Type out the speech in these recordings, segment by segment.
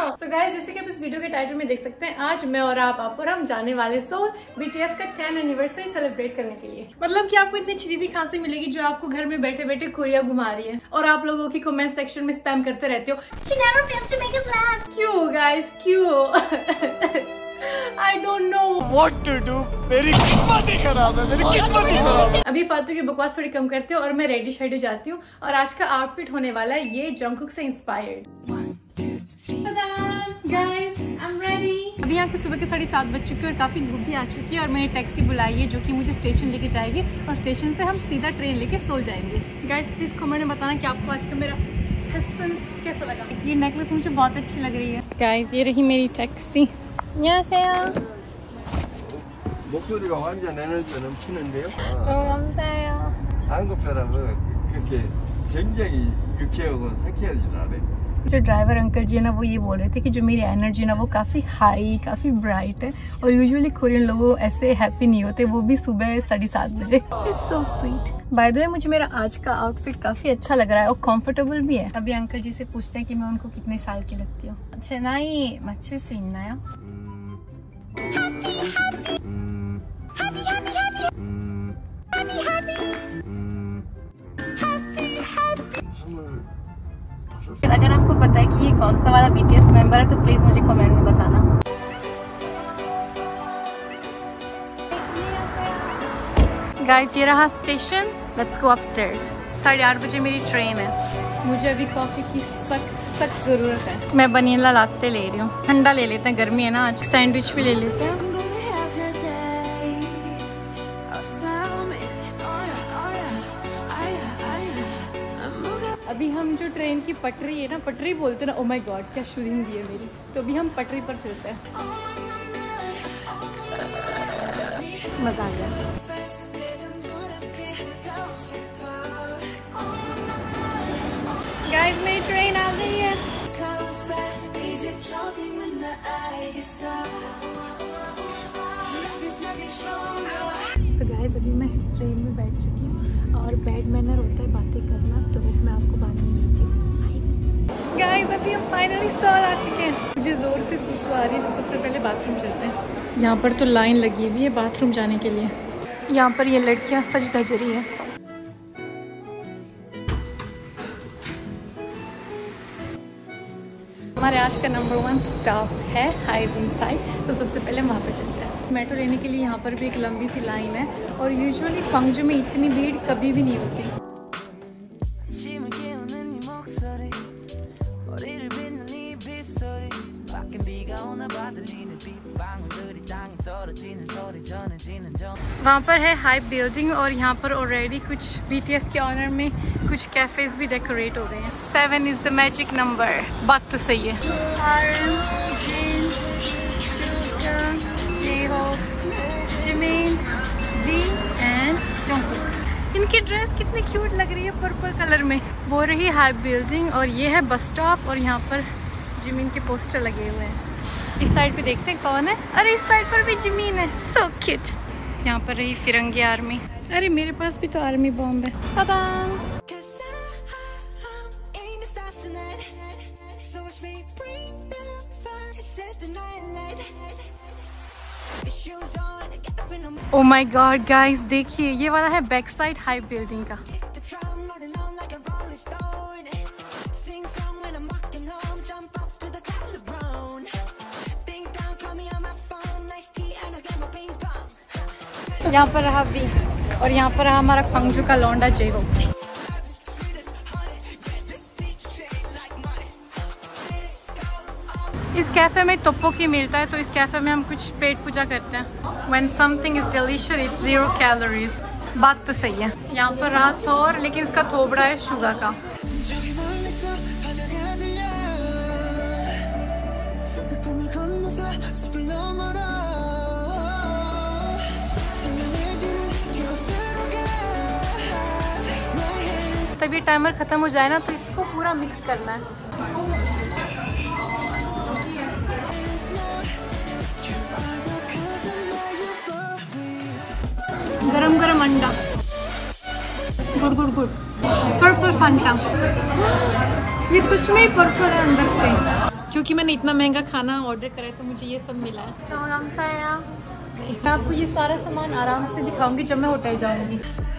So guys, जैसे कि आप इस वीडियो के टाइटल में देख सकते हैं, आज मैं और आप और हम जाने वाले सोल BTS का 10 एनिवर्सरी सेलिब्रेट करने के लिए। मतलब कि आपको इतनी सीधी खांसी मिलेगी जो आपको घर में बैठे बैठे कोरिया घुमा रही है, और आप लोगों की कमेंट सेक्शन में स्पैम करते रहते हो, she never fails to make us laugh। क्यों गाइस, क्यों? I don't know what to do। मेरी किस्मत ही खराब है, मेरी किस्मत ही खराब है। अभी फालतू की बकवास थोड़ी कम करते हो और मैं रेडी शेडी जाती हूँ, और आज का आउटफिट होने वाला है ये जंगकुक से inspired. 1 2 3 guys, I am ready. अभी यहाँ के सुबह के 7:30 बज चुके हैं और काफी धूप भी आ चुकी है, और मैंने टैक्सी बुलाई है जो कि मुझे स्टेशन लेके जाएगी, और स्टेशन से हम सीधा ट्रेन लेके सोल जाएंगे। गाइस प्लीज कमेंट में बताना कि आपको आज का मेरा फैशन कैसा लगा। ये नेकलेस मुझे बहुत अच्छी लग रही है। गाइस ये रही मेरी टैक्सी। 안녕하세요. 목소리가 완전 에너지가 넘치는데요. 감사해요. 한국 사람은 그렇게 굉장히 유쾌하고 상쾌하지 않아요. जो ड्राइवर अंकल जी है ना, वो ये बोल रहे थे कि जो मेरी एनर्जी है ना वो काफ़ी हाई, काफ़ी ब्राइट है, और यूजुअली कोरियन लोग ऐसे हैप्पी नहीं होते, वो भी सुबह 7:30 बजे। It's so sweet. By the way मुझे मेरा आज का आउटफिट काफ़ी अच्छा लग रहा है और कंफर्टेबल भी है। अभी अंकल जी से पूछते हैं कि मैं उनको कितने साल की लगती हूँ। अच्छा नाई 맞출 수 있나요? अगर आपको पता है कि ये कौन सा वाला BTS मेंबर है तो प्लीज मुझे कमेंट में बताना। गाइस ये रहा स्टेशन, लेट्स गो अपस्टेयर्स। 8:30 बजे मेरी ट्रेन है। मुझे अभी कॉफी की सख्त जरूरत है। मैं वनीला लाते ले रही हूँ, ठंडा ले लेते हैं, गर्मी है ना आज। सैंडविच भी ले लेते हैं। अभी हम जो ट्रेन की पटरी है ना, पटरी बोलते हैं ना, ओ माय गॉड क्या शूटिंग दी है मेरी। तो अभी हम पटरी पर चलते हैं। मजा आ गया। गाइस मेरी ट्रेन आ गई है। So guys, अभी मैं ट्रेन में बैठ चुकी हूँ, और बैड मैनर होता है बातें करना, तो मैं आपको बाद में मिलती हूँ। गाइस अभी हम फाइनली सोल आ चुके हैं। मुझे ज़ोर से सुसु आ रही है, तो सबसे पहले बाथरूम चलते हैं। यहाँ पर तो लाइन लगी हुई है बाथरूम जाने के लिए। यहाँ पर ये लड़कियाँ सज धज रही है। हमारे आज का नंबर 1 स्टॉप है हाइव इनसाइड, तो सबसे पहले वहाँ पर चलते हैं। मेट्रो लेने के लिए यहाँ पर भी एक लंबी सी लाइन है, और यूजुअली पंगजू में इतनी भीड़ कभी भी नहीं होती। वहाँ पर है हाइव बिल्डिंग, और यहाँ पर ऑलरेडी कुछ BTS के ऑनर में कुछ कैफेज भी डेकोरेट हो गए हैं। 7 इज द मैजिक नंबर। बात तो सही है। Jimin, V and Jungkook. इनकी ड्रेस कितनी क्यूट लग रही है पर्पल कलर में। वो रही हाइव बिल्डिंग, और ये है बस स्टॉप, और यहाँ पर जिमिन के पोस्टर लगे हुए हैं। इस साइड पे देखते हैं कौन है। अरे इस साइड पर भी जिमिन है, सो क्यूट। यहाँ पर रही फिरंगी आर्मी। अरे मेरे पास भी तो आर्मी बॉम्ब है। Tada! Oh my god guys, देखिए ये वाला है बैक साइड हाइव बिल्डिंग का। यहाँ पर रहा V, और यहाँ पर रहा हमारा पंगजू का लौंडा जेहो। इस कैफे में टोप्पोकी मिलता है, तो इस कैफे में हम कुछ पेट पूजा करते हैं। When something is delicious, it's 0 calories। बात तो सही है। यहाँ पर रहा थोर, लेकिन इसका थोबड़ा है शुगर का। तभी टाइमर खत्म हो जाए ना, तो इसको पूरा मिक्स करना है। गरम गरम अंडा, good good good, purple Fanta. ये सच में पर्पल है अंदर से। क्योंकि मैंने इतना महंगा खाना ऑर्डर करा है तो मुझे ये सब मिला है। मैं आपको ये सारा सामान आराम से दिखाऊंगी जब मैं होटल जाऊंगी।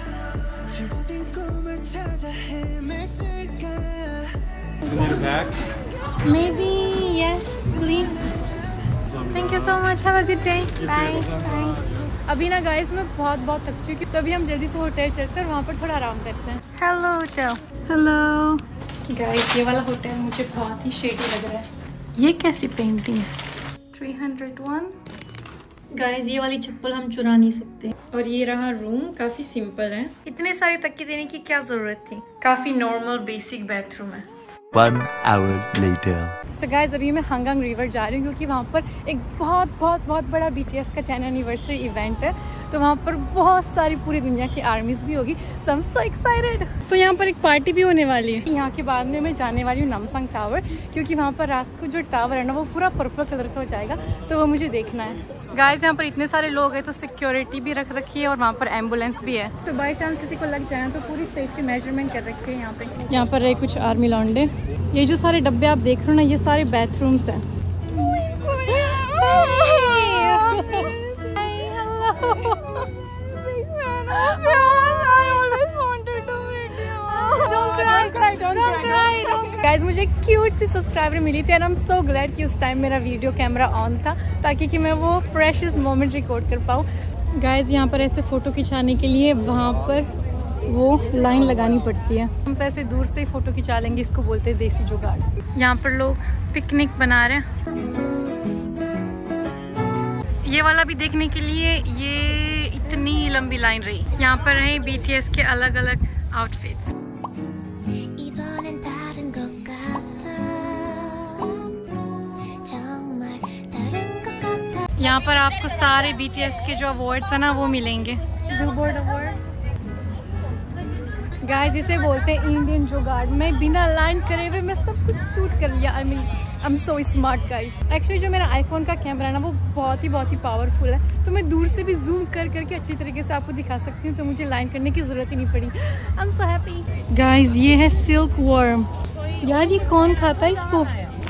Maybe yes, please. Thank you so much. Have a good day. Bye. अभी ना गाइस मैं बहुत थक चुकी हूँ, तो अभी हम जल्दी से होटल चलते हैं और वहाँ पर थोड़ा आराम करते हैं। Hello hotel. हेलो गाइस, ये वाला होटल मुझे बहुत ही शेडी लग रहा है। ये कैसी पेंटिंग है? 301। गाइस ये वाली चप्पल हम चुरा नहीं सकते। और ये रहा रूम, काफी सिंपल है। इतने सारे तकिए देने की क्या जरूरत थी? काफी नॉर्मल बेसिक बाथरूम है। 1 hour later. So guys, अभी मैं हंगांग रिवर जा रही हूँ क्योंकि वहाँ पर एक बहुत बड़ा BTS का 10 एनिवर्सरी इवेंट है। तो वहाँ पर बहुत सारी पूरी दुनिया की आर्मीज भी होगी। So I'm so excited. So यहाँ पर एक पार्टी भी होने वाली है। यहाँ के बाद में मैं जाने वाली हूँ नामसांग टावर, क्योंकि वहाँ पर रात को जो टावर है ना वो पूरा पर्पल कलर का हो जाएगा, तो वो मुझे देखना है। गाइस यहाँ पर इतने सारे लोग हैं तो सिक्योरिटी भी रख रखी है और वहाँ पर एम्बुलेंस भी है, तो बाई चांस किसी को लग जाए तो पूरी सेफ्टी मेजरमेंट कर रखी है यहाँ पे। यहाँ पर है कुछ आर्मी लौंडे। ये जो सारे डब्बे आप देख रहे हो ना, ये सारे बाथरूम्स हैं। गाइस मुझे क्यूट सी सब्सक्राइबर मिली थी और आई एम सो ग्लैड कि उस टाइम मेरा वीडियो कैमरा ऑन था, ताकि कि मैं वो प्रेशियस मोमेंट रिकॉर्ड कर पाऊँ। गाइस यहाँ पर ऐसे फ़ोटो खिंचाने के लिए वहाँ पर वो लाइन लगानी पड़ती है। हम तो ऐसे दूर से ही फ़ोटो खिंचा लेंगे, इसको बोलते हैं देसी जुगाड़। यहाँ पर लोग पिकनिक बना रहे हैं। ये वाला भी देखने के लिए ये इतनी लंबी लाइन रही। यहाँ पर है BTS के अलग अलग आउटफिट्स। यहाँ पर आपको सारे BTS के जो अवार्ड्स है ना वो मिलेंगे। Billboard award. गाइस इसे बोलते हैं इंडियन जुगाड़। मैं बिना लाइन करे हुए मैं सब कुछ शूट कर लिया। I am so smart guys. Actually जो मेरा आईफोन का कैमरा है ना वो बहुत ही पावरफुल है, तो मैं दूर से भी जूम कर करके अच्छी तरीके से आपको दिखा सकती हूँ, तो मुझे लाइन करने की जरूरत ही नहीं पड़ी। I am so happy. Guys ये है सिल्क वर्म। यार ये कौन खाता है इसको?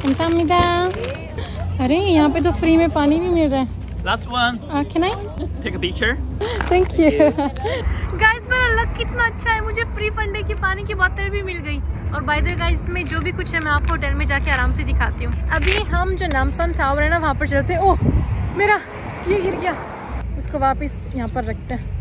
अरे यहाँ पे तो फ्री में पानी भी मिल रहा है। Last one. Can I take a picture? Thank you. Guys मेरा लक कितना अच्छा है, मुझे फ्री फंडे की पानी की बोतल भी मिल गई। और बाय द वे गाइस इसमें जो भी कुछ है मैं आपको होटल में जाके आराम से दिखाती हूँ। अभी हम जो नामसांग टावर है ना वहाँ पर चलते हैं। ओह मेरा ये गिर गया, उसको वापस यहाँ पर रखते हैं।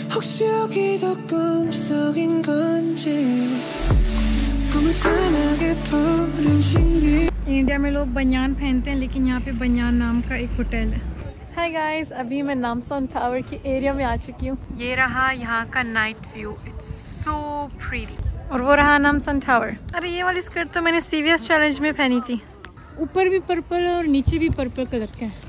इंडिया में लोग बनियान पहनते हैं, लेकिन यहाँ पे बनियान नाम का एक होटल है। हाय गाइस, अभी मैं नामसांग टावर की एरिया में आ चुकी हूँ। ये रहा यहाँ का night view, it's so pretty. और वो रहा नामसांग टावर। अरे ये वाली स्कर्ट तो मैंने CVS चैलेंज में पहनी थी। ऊपर भी पर्पल और नीचे भी पर्पल कलर का है।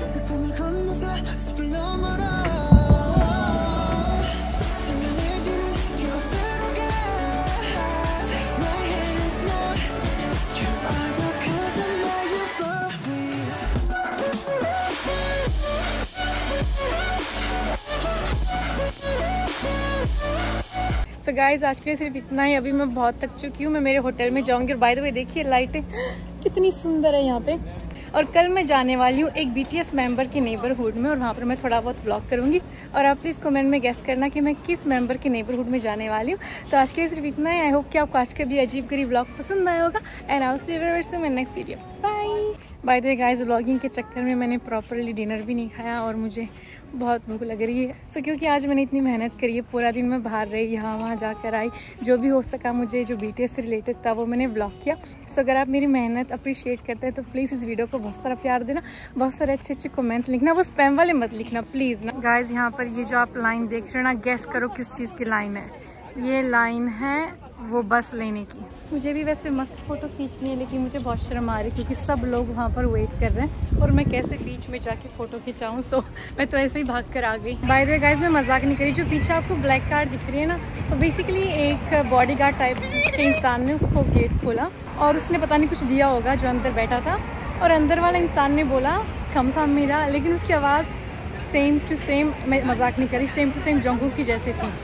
So guys आज के लिए सिर्फ इतना ही। अभी मैं बहुत थक चुकी हूँ, मैं मेरे होटल में जाऊँगी। और बाय द वे देखिए लाइटें कितनी सुंदर है यहाँ पे। और कल मैं जाने वाली हूँ एक BTS मेंबर के नेबरहुड में, और वहाँ पर मैं थोड़ा बहुत व्लॉग करूँगी। और आप प्लीज़ कमेंट में गेस करना कि मैं किस मेंबर के नेबरहुड में जाने वाली हूँ। तो आज के लिए सिर्फ इतना ही। आई होप कि आपको आज का भी अजीब गरीब व्लॉग पसंद आया होगा। And I will see you very soon in next video. Bye. By the way guys vlogging के चक्कर में मैंने प्रॉपरली डिनर भी नहीं खाया और मुझे बहुत भूख लग रही है। सो क्योंकि आज मैंने इतनी मेहनत करी है, पूरा दिन मैं बाहर रही, यहाँ वहाँ जाकर आई, जो भी हो सका मुझे जो BTS से रिलेटेड था वो मैंने व्लॉग किया। सो अगर आप मेरी मेहनत अप्रिशिएट करते हैं तो प्लीज़ इस वीडियो को बहुत सारा प्यार देना, बहुत सारे अच्छे कमेंट्स लिखना, वो स्पैम वाले मत लिखना प्लीज़ ना। गाइस यहाँ पर ये जो आप लाइन देख रहे हो ना, गेस करो किस चीज़ की लाइन है। ये लाइन है वो बस लेने की। मुझे भी वैसे मस्त फ़ोटो खींचनी है, लेकिन मुझे बहुत शर्म आ रही है क्योंकि सब लोग वहाँ पर वेट कर रहे हैं और मैं कैसे बीच में जाके फ़ोटो खिंचाऊँ। सो मैं तो ऐसे ही भाग कर आ गई। बाय द वे गाइस मैं मजाक नहीं करी। जो पीछे आपको ब्लैक कार दिख रही है ना, तो बेसिकली एक बॉडीगार्ड टाइप के इंसान ने उसको गेट खोला और उसने पता नहीं कुछ दिया होगा जो अंदर बैठा था, और अंदर वाला इंसान ने बोला खमसा मेरा, लेकिन उसकी आवाज़ सेम टू सेम, मैं मजाक नहीं करी, सेम टू सेम जंगकुक की जैसे थी।